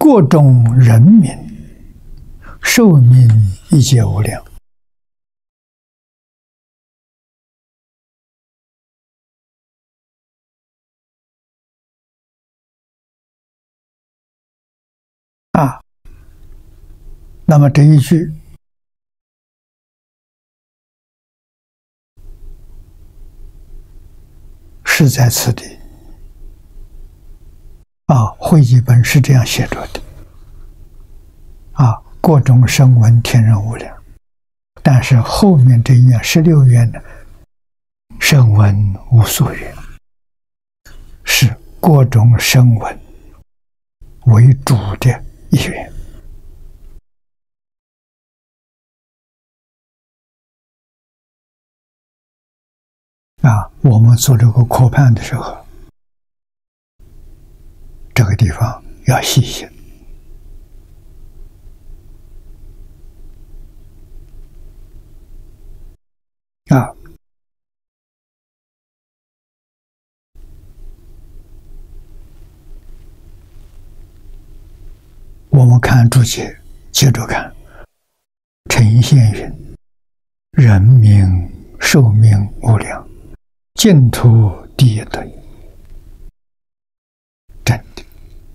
各种人民，寿命一切无量。那么这一句是在此地会集本是这样写着的各种声闻天人无量，但是后面这一愿16愿呢，声闻无所愿，是各种声闻为主的一愿。我们做这个科判的时候，这个地方要细心我们看注解，接着看陈宪云：人命寿命无量，净土第一等。真的，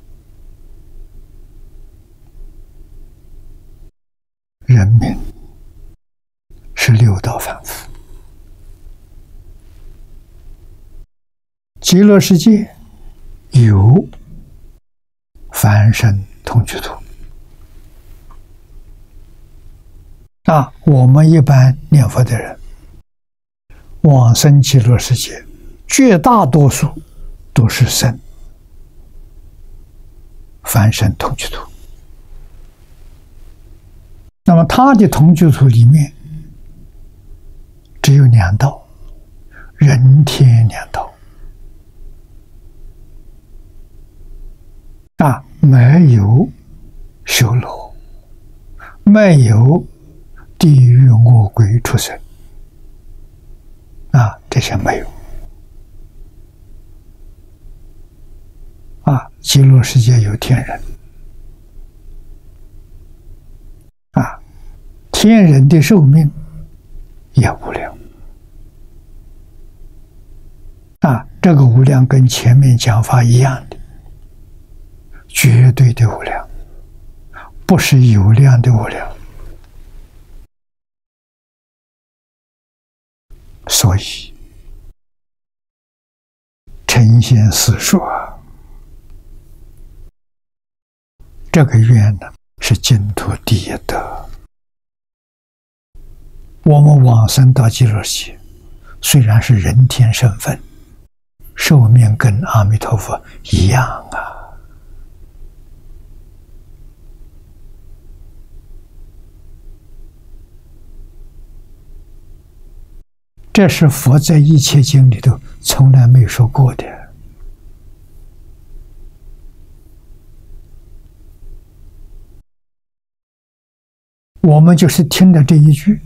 人民是六道凡夫，极乐世界有凡身同居土我们一般念佛的人往生极乐世界，绝大多数都是生凡身同居土。那么他的同居土里面只有两道，人天两道没有修罗，没有地狱恶鬼畜生这些没有极乐世界有天人天人的寿命也无量这个无量跟前面讲法一样的，绝对的无量，不是有量的无量。所以陈宪师说这个愿呢是净土第一德。我们往生到极乐世界，虽然是人天身份，寿命跟阿弥陀佛一样这是佛在一切经里头从来没说过的。我们就是听了这一句，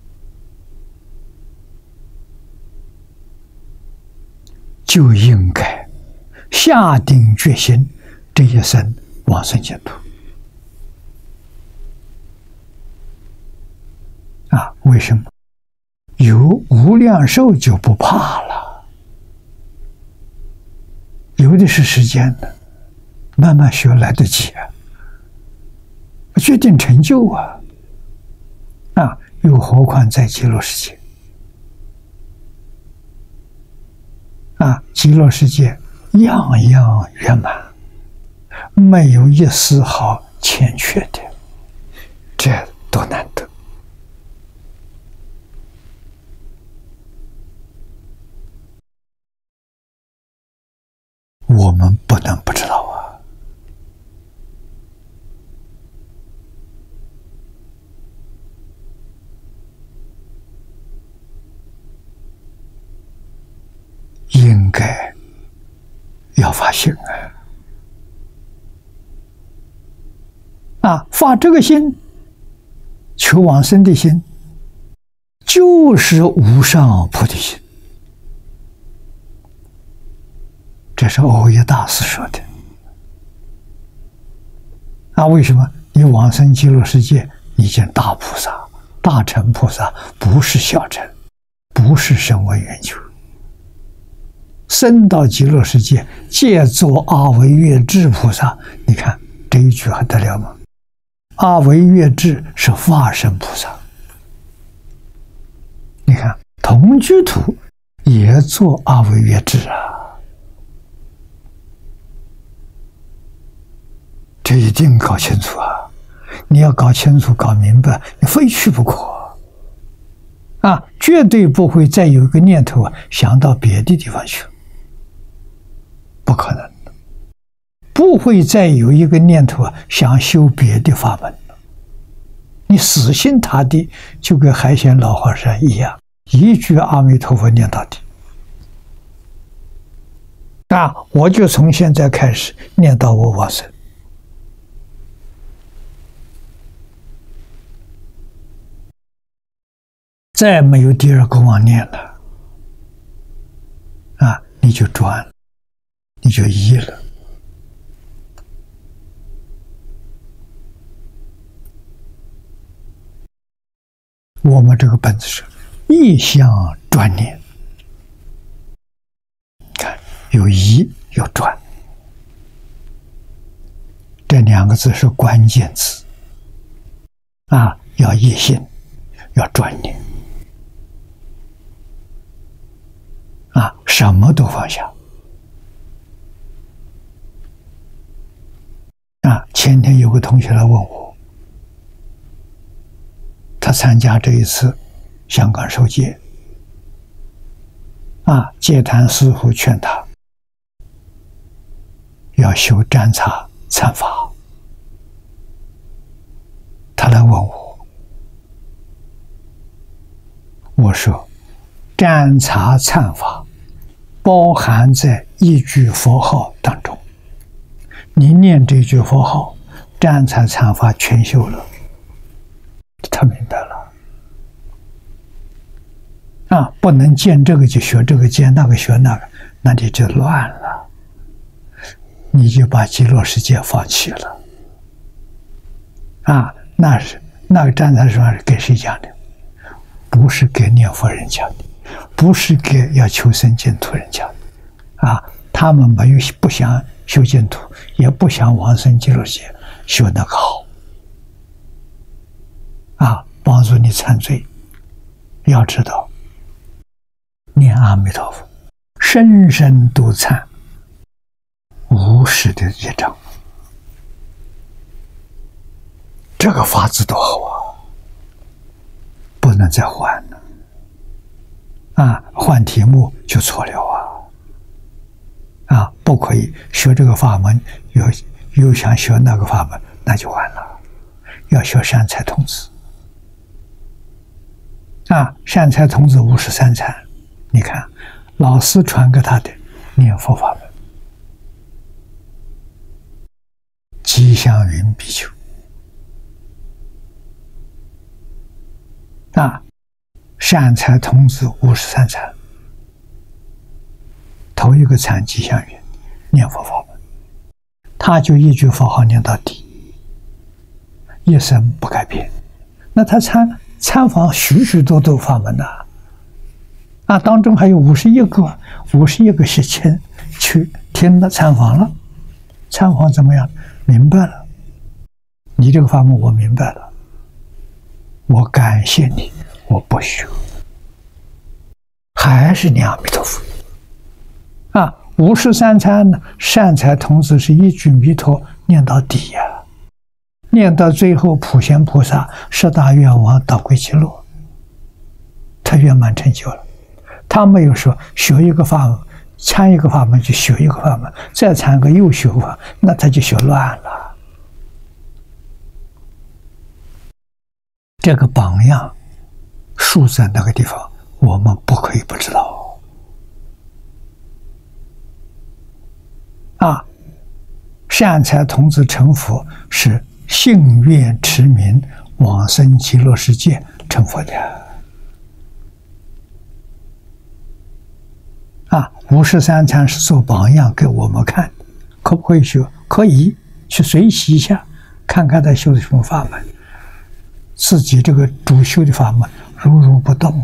就应该下定决心，这一生往生净土为什么？有无量寿就不怕了，有的是时间的，慢慢学来得及决定成就又何况在极乐世界极乐世界样样圆满，没有一丝毫欠缺的，这多难得。我们不能不知道应该要发心发这个心，求往生的心，就是无上菩提心。这是耦耶大师说的为什么？你往生极乐世界已经大菩萨、大乘菩萨，不是小乘，不是声闻缘觉。升到极乐世界，借作阿惟越致菩萨。你看这一句还得了吗？阿惟越致是化身菩萨。你看同居土也做阿惟越致啊。这一定搞清楚啊！你要搞清楚、搞明白，你非去不可啊！绝对不会再有一个念头想到别的地方去，不可能的。不会再有一个念头想修别的法门了。你死心塌地，就跟海鲜老和尚一样，一句阿弥陀佛念到底。我就从现在开始念到我往生。再没有第二个妄念了，你就转了，你就依了。我们这个本子是意向转念，看有依有转，这两个字是关键词要一心，要转念。什么都放下。前天有个同学来问我，他参加这一次香港受戒，戒坛师父劝他要修占察参法，他来问我，我说占察参法包含在一句佛号当中，你念这句佛号，占察参法全修了。他明白了不能见这个就学这个，见那个学那个，那你就乱了，你就把极乐世界放弃了那个占察参法是给谁讲的？不是给念佛人讲的，不是给要求生净土人讲的他们没有不想修净土，也不想往生极乐世界，修那个好帮助你忏罪。要知道念阿弥陀佛深深度忏无始的业障，这个法子多好不能再换了换题目就错了不可以学这个法门又想学那个法门，那就完了。要学善财童子善财童子53禅，你看老师传给他的念佛法门，吉祥云比丘善财童子53禅，头一个禅吉祥云念佛法门，他就一句佛号念到底，一生不改变。那他参访许许多多法门当中还有51个是去听了参访了，参访怎么样？明白了，你这个法门我明白了，我感谢你，我不学，还是念阿弥陀佛53禅呢，善财童子是一句弥陀念到底念到最后普贤菩萨十大愿王导归极乐，他圆满成就了。他没有说学一个法门，参一个法门就学一个法门，再参个又学法，那他就学乱了。这个榜样竖在那个地方，我们不可以不知道善财童子成佛是信愿持名往生极乐世界成佛的53禅是做榜样给我们看，可不可以学？可以去随喜一下看看他修的什么法门，自己这个主修的法门如不动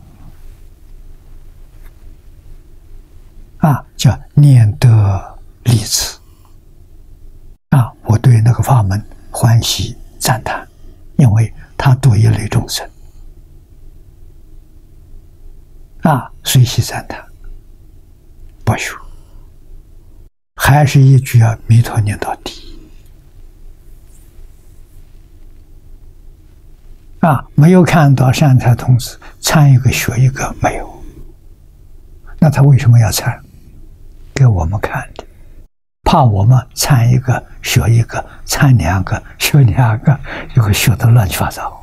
叫念得利此我对那个法门欢喜赞叹，因为他度一类众生随喜赞叹，不修，还是一句弥陀念到底没有看到善财童子参一个学一个，没有，那他为什么要参？给我们看的，怕我们参一个学一个，参两个学两个，就会学得乱七八糟。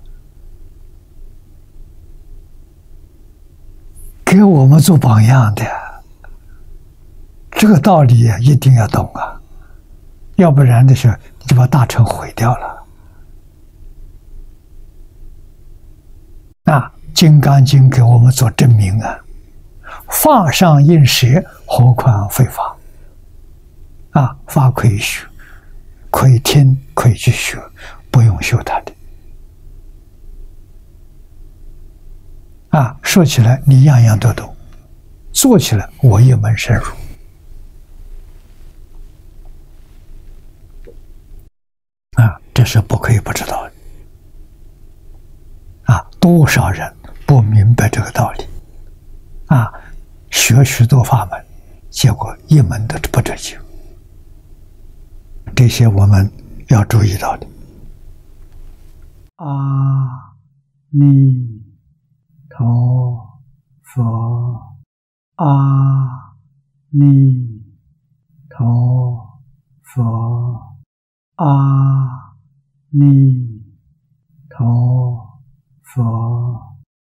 给我们做榜样的，这个道理一定要懂要不然的是你就把大乘毁掉了。《金刚经》给我们做证明法上应舍，何况非法法可以学，可以听，可以去学，不用修它的说起来你样样都懂，做起来我一门深入这是不可以不知道的多少人不明白这个道理学许多法门，结果一门都不得救，这些我们要注意到的。阿弥陀佛，阿弥陀佛，阿弥陀佛。